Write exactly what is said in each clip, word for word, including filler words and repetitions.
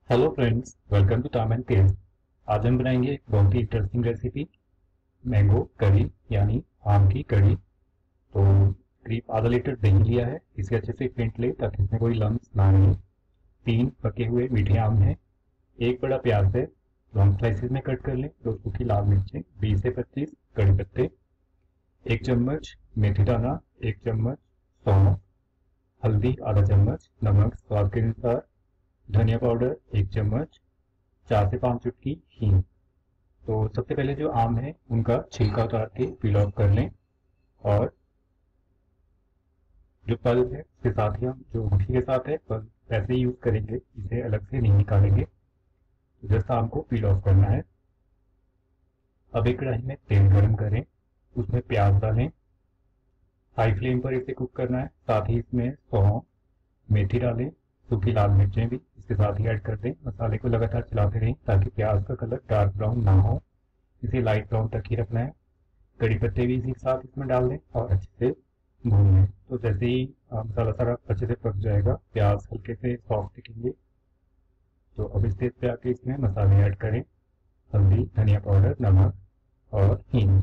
Hello friends, welcome to Tom and Tales. आज हम बनाएंगे एक बहुत ही इंटरेस्टिंग रेसिपी, मैंगो करी यानी आम की कड़ी। तो करीब आधा लीटर दही लिया है, इसे अच्छे से फेंट ले ताकि इसमें कोई लम्स ना रहे। तीन पके हुए मीठे आम हैं, एक बड़ा प्याज है, लॉन्ग स्लाइसिस में कट कर लें। दो सूखी लाल मिर्चें, बीस से पच्चीस कड़ी पत्ते, एक चम्मच मेथी दाना, एक चम्मच सौंफ, हल्दी आधा चम्मच, नमक स्वाद के अनुसार, धनिया पाउडर एक चम्मच, चार से पाँच चुटकी हींग। तो सबसे पहले जो आम है उनका छिलका उतार के पील ऑफ कर लें, और जो पल्प है उसके साथ ही हम जो गुठली के साथ है पल्प वैसे ही यूज करेंगे, इसे अलग से नहीं निकालेंगे। तो जैसा आम को पील ऑफ करना है। अब एक कढ़ाई में तेल गर्म करें, उसमें प्याज डालें, हाई फ्लेम पर इसे कुक करना है। साथ ही इसमें सौंफ, मेथी डालें, सूखी लाल मिर्चें भी इसके साथ ही ऐड कर दें। मसाले को लगातार चलाते रहें ताकि प्याज का कलर डार्क ब्राउन ना हो, इसे लाइट ब्राउन तक ही रखना है। कड़ी पत्ते भी इसी के साथ इसमें डाल दें और अच्छे से भून लें। तो जैसे ही मसाला सारा अच्छे से पक जाएगा, प्याज हल्के से सॉफ्ट दिखेंगे, तो अब इस स्टेज पे आके इसमें मसाले ऐड करें, हल्दी, धनिया पाउडर, नमक और हींग।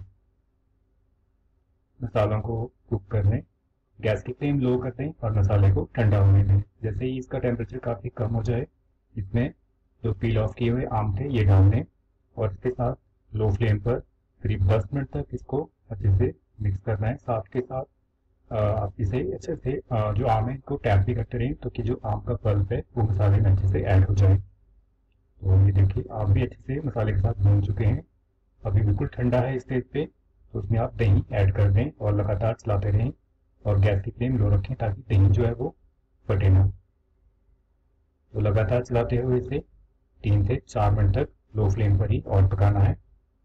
मसालों को कुक कर लें, गैस की फ्लेम लो कर दें और मसाले को ठंडा होने दें। जैसे ही इसका टेम्परेचर काफ़ी कम हो जाए, इसमें जो पील ऑफ किए हुए आम थे ये डाल दें और इसके साथ लो फ्लेम पर करीब दस मिनट तक इसको अच्छे से मिक्स करना है। साथ के साथ आप इसे अच्छे से जो आम है इनको टैप भी करते रहें ताकि जो आम का पल्प है वो मसाले में अच्छे से ऐड हो जाए। तो ये देखिए आम भी अच्छे से मसाले के साथ भून चुके हैं। अभी बिल्कुल ठंडा है इस स्टेज पे, तो उसमें आप दही ऐड कर दें और लगातार चलाते रहें और गैस की फ्लेम लो रखें ताकि दही जो है वो फटे ना। तो लगातार चलाते हुए इसे तीन से चार मिनट तक लो फ्लेम पर ही और पकाना है।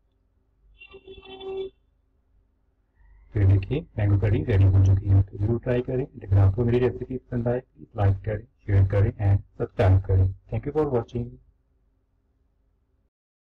फिर देखिए मैंगो करी रेडी हो चुकी है। तो जरूर ट्राई करें। अगर आपको मेरी रेसिपी पसंद आए प्लीज लाइक करें, शेयर करें एंड सब्सक्राइब करें। Thank you for watching.